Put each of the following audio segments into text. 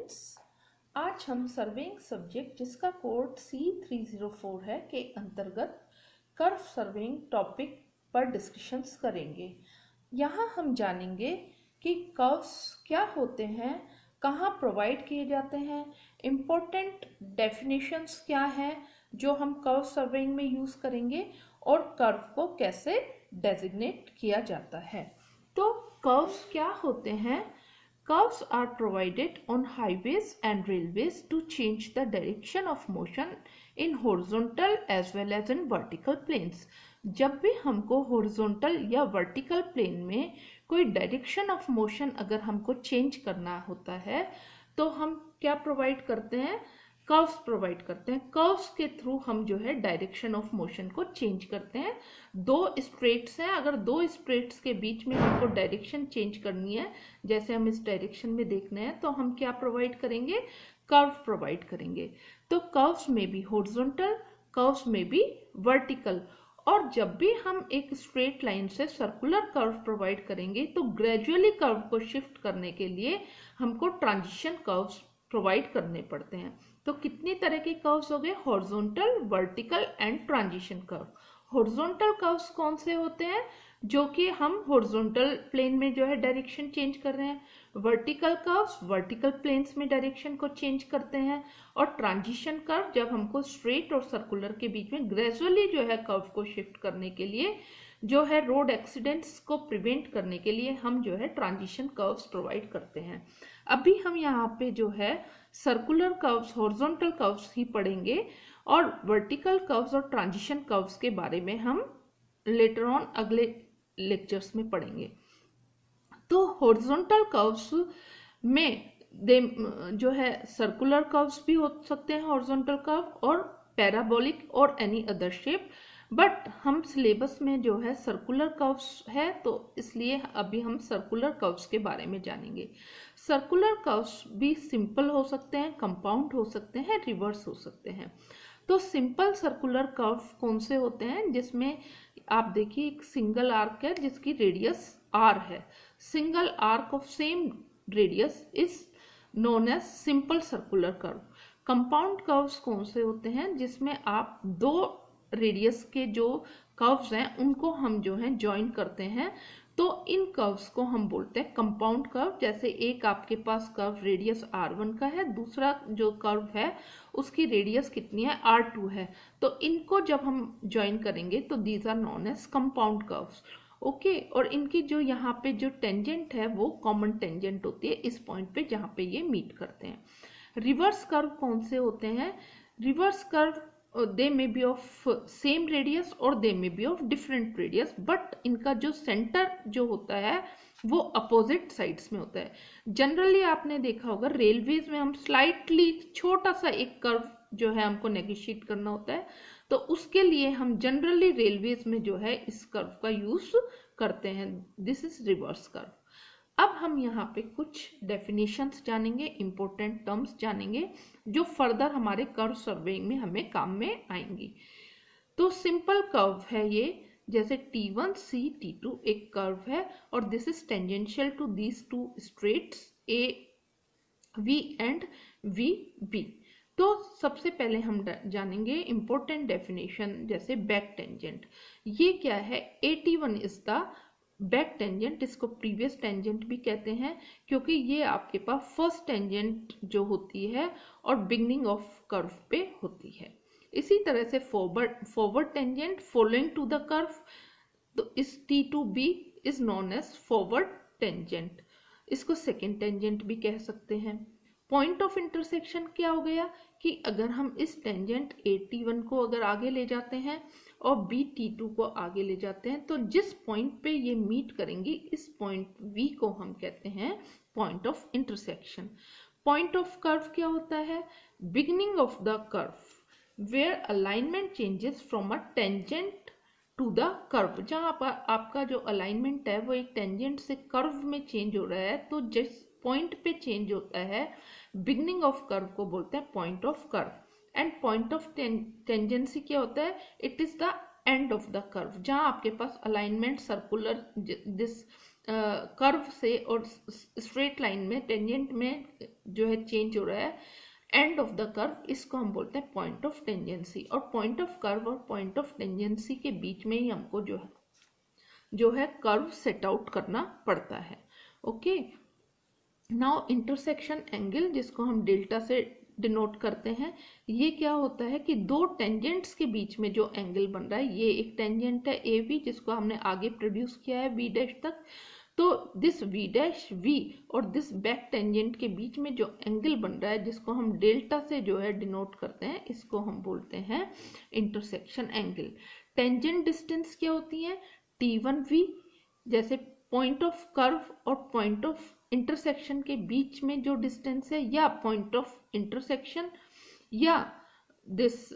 Students, आज हम surveying subject जिसका कोड C304 है के अंतर्गत कर्व सर्वेइंग टॉपिक पर डिस्कशंस करेंगे। यहाँ हम जानेंगे कि कर्व्स क्या होते हैं, कहाँ प्रोवाइड किए जाते हैं, इम्पोर्टेंट डेफिनेशंस क्या हैं जो हम कर्व सर्वेइंग में यूज़ करेंगे और कर्व को कैसे डेजिग्नेट किया जाता है। तो कर्व्स क्या होते हैं? Curves are provided on highways and railways to change the direction of motion in horizontal as well as in vertical planes. जब भी हमको horizontal या vertical plane में कोई direction of motion अगर हमको change करना होता है तो हम क्या प्रोवाइड करते हैं? कर्व्स प्रोवाइड करते हैं। कर्व्स के थ्रू हम जो है डायरेक्शन ऑफ मोशन को चेंज करते हैं। दो स्ट्रेट्स हैं, अगर दो स्ट्रेट्स के बीच में हमको डायरेक्शन चेंज करनी है, जैसे हम इस डायरेक्शन में देखना है, तो हम क्या प्रोवाइड करेंगे? कर्व प्रोवाइड करेंगे। तो कर्व्स में भी हॉरिजॉन्टल, कर्व्स में भी वर्टिकल। और जब भी हम एक स्ट्रेट लाइन से सर्कुलर कर्व प्रोवाइड करेंगे तो ग्रेजुअली कर्व को शिफ्ट करने के लिए हमको ट्रांजिशन कर्व्स प्रोवाइड करने पड़ते हैं। तो कितनी तरह के कर्व्स हो गए? Horizontal, vertical and transition curve. Horizontal curves कौन से होते हैं? जो कि हम हॉरिजॉन्टल प्लेन में जो है डायरेक्शन चेंज कर रहे हैं। वर्टिकल कर्व्स वर्टिकल प्लेन्स में डायरेक्शन को चेंज करते हैं। और ट्रांजिशन कर्व जब हमको स्ट्रेट और सर्कुलर के बीच में ग्रेजुअली जो है कर्व को शिफ्ट करने के लिए, जो है रोड एक्सीडेंट्स को प्रिवेंट करने के लिए हम जो है ट्रांजिशन कर्व्स प्रोवाइड करते हैं। अभी हम यहाँ पे जो है सर्कुलर कर्व्स, हॉरिजॉन्टल कर्व्स ही पढ़ेंगे और वर्टिकल कर्व्स और ट्रांजिशन कर्व्स के बारे में हम लेटर ऑन अगले लेक्चर्स में पढ़ेंगे। तो हॉरिजॉन्टल कर्व्स में जो है सर्कुलर कर्व्स भी हो सकते हैं, हॉरिजॉन्टल कर्व, और पैराबोलिक और एनी अदर शेप। बट हम सिलेबस में जो है सर्कुलर कर्व्स है, तो इसलिए अभी हम सर्कुलर कर्व्स के बारे में जानेंगे। सर्कुलर कर्व्स भी सिंपल हो सकते हैं, कंपाउंड हो सकते हैं, रिवर्स हो सकते हैं। तो सिंपल सर्कुलर कर्व कौन से होते हैं? जिसमें आप देखिए एक सिंगल आर्क है जिसकी रेडियस r है। Single arc of same radius is known as simple circular curve. Compound curves कौन से होते हैं? जिसमें आप दो रेडियस के जो कर्व्स हैं उनको हम जो है ज्वाइन करते हैं, तो इन कर्व्स को हम बोलते हैं कंपाउंड कर्व। जैसे एक आपके पास कर्व रेडियस r1 का है, दूसरा जो कर्व है उसकी रेडियस कितनी है? r2 है। तो इनको जब हम ज्वाइन करेंगे तो these are known as compound curves. Okay, और इनकी जो यहाँ पे जो टेंजेंट है वो कॉमन टेंजेंट होती है इस पॉइंट पे जहाँ पे ये मीट करते हैं। रिवर्स कर्व कौन से होते हैं? Reverse curve they may be of same radius और they may be of different radius, but इनका जो सेंटर जो होता है वो अपोजिट साइड्स में होता है। जनरली आपने देखा होगा रेलवेज में हम स्लाइटली छोटा सा एक कर्व जो है हमको नेगोशिएट करना होता है, तो उसके लिए हम जनरली रेलवेज में जो है इस कर्व का यूज करते हैं। This is reverse curve. अब हम यहाँ पे कुछ डेफिनेशंस जानेंगे, इंपॉर्टेंट टर्म्स जानेंगे जो फर्दर हमारे कर्व सर्वेइंग में हमें काम में आएंगी। तो सिंपल कर्व है ये, जैसे T1 C T2 एक कर्व है और this is tangential to these two straights A V and V B। तो सबसे पहले हम जानेंगे इंपॉर्टेंट डेफिनेशन, जैसे बैक टेंजेंट। ये क्या है? AT1 is the back tangent. इसको प्रीवियस टेंजेंट भी कहते हैं क्योंकि ये आपके पास फर्स्ट टेंजेंट जो होती है और बिगनिंग ऑफ कर्व पे होती है। इसी तरह से forward tangent following to the curve, तो इस T2B is known as forward tangent. इसको सेकेंड टेंजेंट भी कह सकते हैं। पॉइंट ऑफ इंटरसेक्शन क्या हो गया कि अगर हम इस टेंजेंट AT1 को अगर आगे ले जाते हैं और BT2 को आगे ले जाते हैं, तो जिस पॉइंट पे ये मीट करेंगी इस पॉइंट V को हम कहते हैं point of intersection. Point of curve क्या होता है? Beginning of the curve where alignment changes from a tangent to the curve. जहाँ पर आपका जो अलाइनमेंट है वो एक टेंजेंट से कर्व में चेंज हो रहा है, तो जिस पॉइंट पे चेंज होता है बिगनिंग ऑफ कर्व को बोलते हैं point of curve. End point of tangency क्या होता है? It is the end of the curve, जहाँ आपके पास अलाइनमेंट सर्कुलर, दिस कर्व से और स्ट्रेट लाइन में टेंजेंट में जो है चेंज हो रहा है, एंड ऑफ द कर्व, इसको हम बोलते हैं पॉइंट ऑफ टेंजेंसी। और पॉइंट ऑफ कर्व और पॉइंट ऑफ टेंजेंसी के बीच में ही हमको जो है कर्व सेट आउट करना पड़ता है। ओके, नाउ इंटरसेक्शन एंगल, जिसको हम डेल्टा से डिनोट करते हैं, ये क्या होता है कि दो टेंजेंट्स के बीच में जो एंगल बन रहा है, ये एक टेंजेंट है ए वी, जिसको हमने आगे प्रोड्यूस किया है वी डैश तक, तो दिस वी डैश वी और दिस बैक टेंजेंट के बीच में जो एंगल बन रहा है, जिसको हम डेल्टा से जो है डिनोट करते हैं, इसको हम बोलते हैं इंटरसेक्शन एंगल। टेंजेंट डिस्टेंस क्या होती है, T1V, जैसे पॉइंट ऑफ कर्व और पॉइंट ऑफ इंटरसेक्शन के बीच में जो डिस्टेंस है, या पॉइंट ऑफ इंटरसेक्शन या this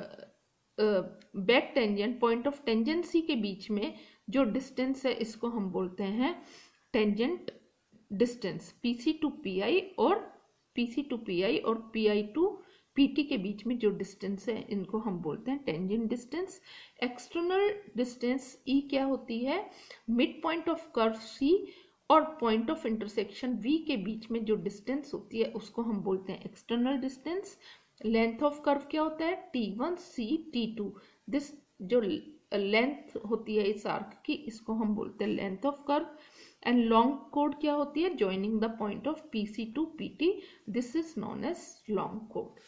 back tangent point of tangency के बीच में जो डिस्टेंस है, इसको हम बोलते हैं tangent distance. PC to PI और PC टू PI और PI टू PT के बीच में जो डिस्टेंस है, इनको हम बोलते हैं tangent distance. External distance E क्या होती है, mid point of curve C और पॉइंट ऑफ इंटरसेक्शन V के बीच में जो डिस्टेंस होती है, उसको हम बोलते हैं external distance. Length of curve क्या होता है, T1 C T2, दिस जो लेंथ होती है इस आर्क की, इसको हम बोलते हैं length of curve. And long कोड क्या होती है, joining the point of PC to PT, this is known as long कोड।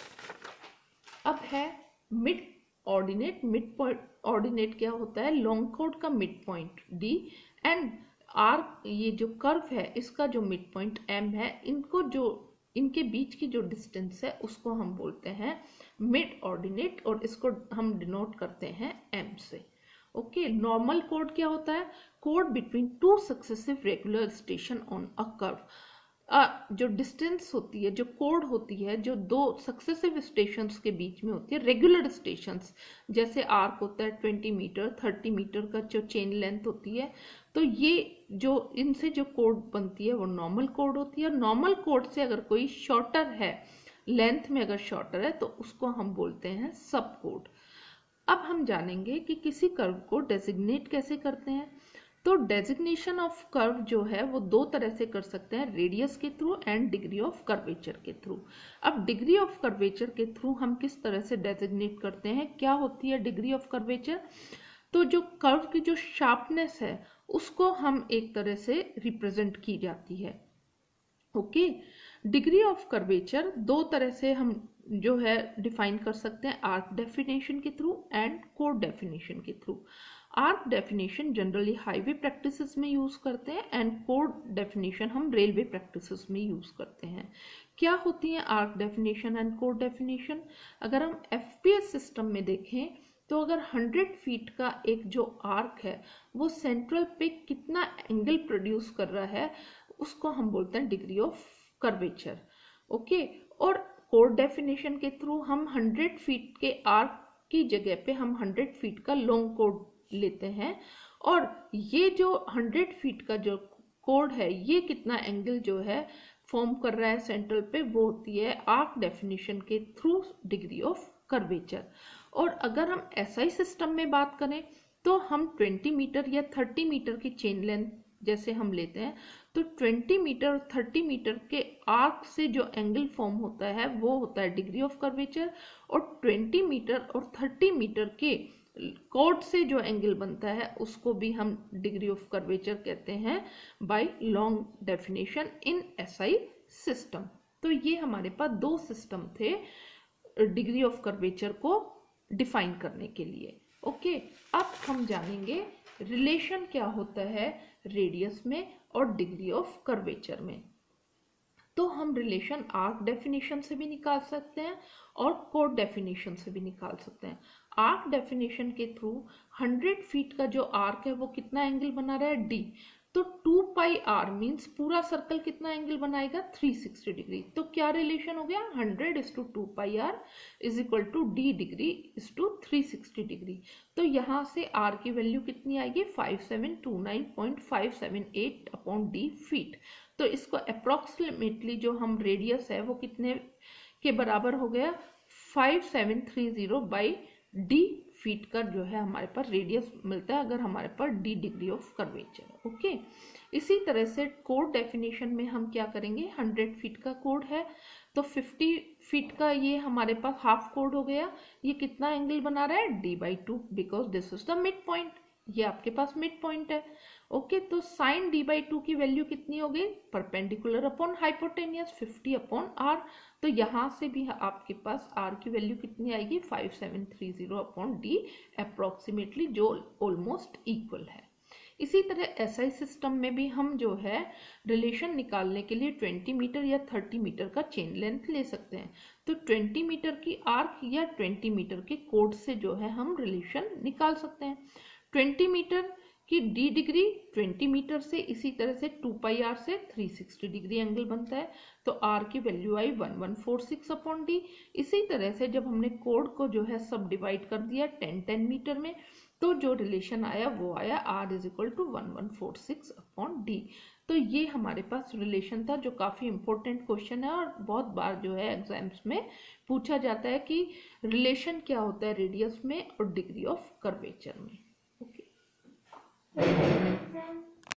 अब है मिड ऑर्डिनेट। मिड ऑर्डिनेट क्या होता है, लॉन्ग कोड का mid point D and arc, ये जो कर्व है इसका जो मिड पॉइंट M है, इनके बीच की जो डिस्टेंस है उसको हम बोलते हैं मिड ऑर्डिनेट, और इसको हम डिनोट करते हैं M से। ओके, नॉर्मल कोड क्या होता है, कोड between two successive regular station on a curve. जो डिस्टेंस होती है, जो कोड होती है, जो दो सक्सेसिव स्टेशंस के बीच में होती है, रेगुलर स्टेशंस, जैसे आर्क होता है 20 मीटर 30 मीटर का जो चेन लेंथ होती है, तो ये जो इनसे जो कोड बनती है वो नॉर्मल कोड होती है। और नॉर्मल कोड से अगर कोई शॉर्टर है, लेंथ में अगर शॉर्टर है, तो उसको हम बोलते हैं सब कोड। अब हम जानेंगे कि किसी कर्व को डेजिग्नेट कैसे करते हैं। तो डेजिग्नेशन ऑफ कर्व जो है वो दो तरह से कर सकते हैं, रेडियस के through and degree of curvature के थ्रू। अब डिग्री ऑफ कर्वेचर के थ्रू हम किस तरह से डेजिग्नेट करते हैं, क्या होती है डिग्री ऑफ कर्वेचर, तो जो कर्व की जो शार्पनेस है उसको हम एक तरह से रिप्रेजेंट की जाती है। ओके, डिग्री ऑफ कर्वेचर दो तरह से हम जो है डिफाइन कर सकते हैं, आर्क डेफिनेशन के थ्रू एंड कोड डेफिनेशन के through. Arc definition generally highway practices में यूज करते हैं एंड कोड डेफिनेशन हम रेलवे प्रैक्टिसेस में यूज करते हैं। क्या होती है आर्क डेफिनेशन एंड कोड डेफिनेशन, अगर हम FPS सिस्टम में देखें तो अगर 100 फीट का एक जो आर्क है वो सेंट्रल पे कितना एंगल प्रोड्यूस कर रहा है, उसको हम बोलते हैं डिग्री ऑफ कर्वेचर। ओके, और कोड डेफिनेशन के थ्रू हम 100 फीट के आर्क की जगह पे हम 100 फीट का लॉन्ग कोड लेते हैं, और ये जो 100 फीट का जो कोड है ये कितना एंगल जो है फॉर्म कर रहा है सेंट्रल पे, वो होती है आर्क डेफिनेशन के थ्रू डिग्री ऑफ कर्वेचर। और अगर हम SI सिस्टम में बात करें तो हम 20 मीटर या 30 मीटर की चेन लेंथ जैसे हम लेते हैं, तो 20 मीटर और 30 मीटर के आर्क से जो एंगल फॉर्म होता है वो होता है डिग्री ऑफ कर्वेचर, और 20 मीटर और 30 मीटर के कोड से जो एंगल बनता है उसको भी हम डिग्री ऑफ कर्वेचर कहते हैं by long definition in SI system. तो ये हमारे पास दो सिस्टम थे डिग्री ऑफ कर्वेचर को डिफाइन करने के लिए। ओके, अब हम जानेंगे रिलेशन क्या होता है रेडियस में और डिग्री ऑफ कर्वेचर में। तो हम रिलेशन आर्क डेफिनेशन से भी निकाल सकते हैं और कोड डेफिनेशन से भी निकाल सकते हैं। आर्क डेफिनेशन के थ्रू 100 फीट का जो आर्क है वो कितना एंगल बना रहा है, D, तो 2 पाई r मीन्स पूरा सर्कल कितना एंगल बनाएगा, 360 डिग्री। तो क्या रिलेशन हो गया, 100:2 pi r is equal to D degree is to 360 degree. तो यहाँ से r की वैल्यू कितनी आएगी, 5729.578 अपॉन D फीट। तो इसको अप्रोक्सीमेटली जो हम रेडियस है वो कितने के बराबर हो गया, 5730 बाई D फीट का जो है हमारे पास रेडियस मिलता है अगर हमारे पास d degree of curvature. Okay, इसी तरह से कोड डेफिनेशन में हम क्या करेंगे, 100 फीट का कोड है तो 50 फीट का ये हमारे पास हाफ कोड हो गया। ये कितना एंगल बना रहा है, d/2, because this is the mid point, ये आपके पास मिड पॉइंट है। ओके, तो साइन d/2 की वैल्यू कितनी हो गई, परपेंडिकुलर अपॉन हाइपोटेनियस 50/r, तो यहाँ से भी आपके पास r की वैल्यू कितनी आएगी, 5730/d अप्रोक्सीमेटली, जो ऑलमोस्ट इक्वल है। इसी तरह SI सिस्टम में भी हम जो है रिलेशन निकालने के लिए 20 मीटर या 30 मीटर का चेन लेंथ ले सकते हैं। तो 20 मीटर की आर्क या 20 मीटर के कोड से जो है हम रिलेशन निकाल सकते हैं। 20 मीटर की d डिग्री 20 मीटर से, इसी तरह से 2πr से 360 डिग्री एंगल बनता है, तो r की वैल्यू आई 1146/d। इसी तरह से जब हमने कोड को जो है सब डिवाइड कर दिया 10-10 मीटर में, तो जो रिलेशन आया वो आया r = 1146/d। तो ये हमारे पास रिलेशन था जो काफ़ी इंपॉर्टेंट क्वेश्चन है और बहुत बार जो है एग्जाम्स में पूछा जाता है कि रिलेशन क्या होता है रेडियस में और डिग्री ऑफ कर्वेचर में। ओके।